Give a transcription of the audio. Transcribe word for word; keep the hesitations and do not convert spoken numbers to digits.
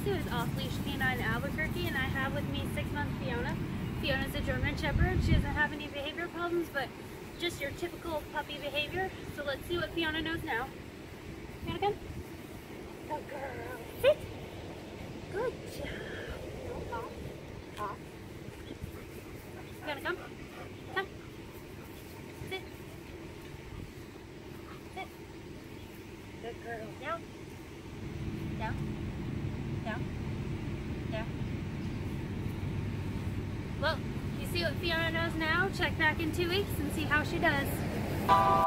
Sue is Off-Leash Canine Albuquerque, and I have with me six-month Fiona. Fiona's a German Shepherd. She doesn't have any behavior problems, but just your typical puppy behavior. So let's see what Fiona knows now. Fiona, come. Good girl. Sit. Good job. No, off. Off. Fiona, come. Come. Sit. Sit. Good girl. Down. Down. Down. Down. Well, you see what Fiona knows now? Check back in two weeks and see how she does.